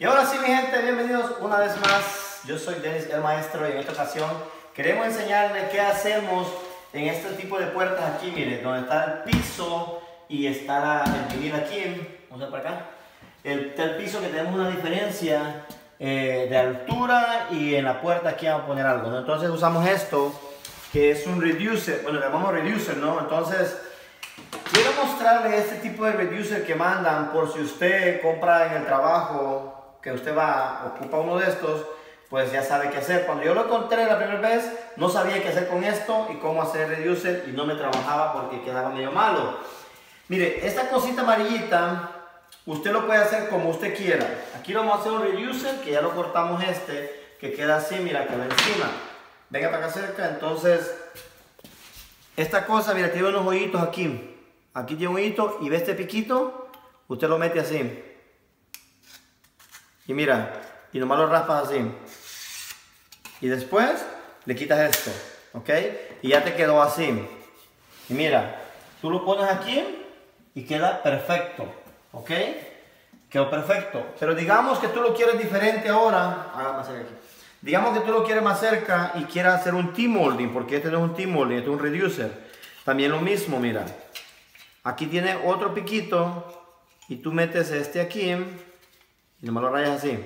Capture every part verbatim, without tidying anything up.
Y ahora sí, mi gente, bienvenidos una vez más. Yo soy Denis el Maestro y en esta ocasión queremos enseñarles qué hacemos en este tipo de puertas aquí, miren, donde está el piso y está la, el vinil aquí. Vamos a ver para acá. El, está el piso que tenemos una diferencia eh, de altura y en la puerta aquí vamos a poner algo, ¿no? Entonces usamos esto que es un reducer, bueno, le llamamos reducer, ¿no? Entonces quiero mostrarles este tipo de reducer que mandan por si usted compra en el trabajo, que usted va, ocupa uno de estos, pues ya sabe qué hacer. Cuando yo lo encontré la primera vez, no sabía qué hacer con esto y cómo hacer reducer y no me trabajaba porque quedaba medio malo. Mire, esta cosita amarillita, usted lo puede hacer como usted quiera. Aquí lo vamos a hacer un reducer, que ya lo cortamos este, que queda así, mira, que va encima. Venga para acá cerca, entonces, esta cosa, mira, tiene unos hoyitos aquí. Aquí tiene un hoyito y ve este piquito, usted lo mete así. Y mira, y nomás lo raspas así. Y después le quitas esto, ¿ok? Y ya te quedó así. Y mira, tú lo pones aquí y queda perfecto, ¿ok? Quedó perfecto. Pero digamos que tú lo quieres diferente ahora. Ah, más cerca aquí. Digamos que tú lo quieres más cerca y quieras hacer un T-molding, porque este no es un T-molding, este es un reducer. También lo mismo, mira. Aquí tiene otro piquito y tú metes este aquí y nomás lo rayas así.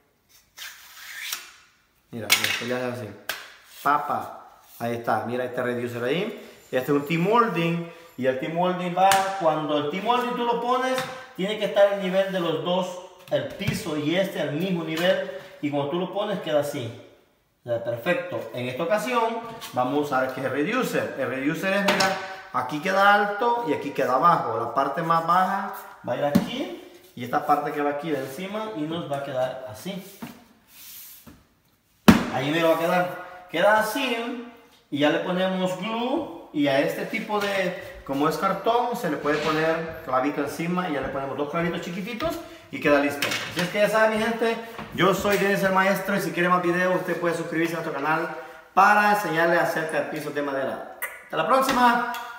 Mira, esto ya es así. Papa. Ahí está, mira este reducer ahí. Este es un T-molding y el T-molding va, cuando el T-molding tú lo pones, tiene que estar al nivel de los dos, el piso y este al mismo nivel. Y cuando tú lo pones queda así. Perfecto. En esta ocasión vamos a usar que es el reducer. El reducer es, mira, aquí queda alto y aquí queda abajo. La parte más baja va a ir aquí y esta parte que va aquí de encima y nos va a quedar así. Ahí me lo va a quedar. Queda así y ya le ponemos glue y a este tipo de, como es cartón, se le puede poner clavito encima y ya le ponemos dos clavitos chiquititos y queda listo. Así es que ya saben, mi gente, yo soy Denis el Maestro y si quiere más videos usted puede suscribirse a nuestro canal para enseñarle acerca de pisos de madera. Hasta la próxima.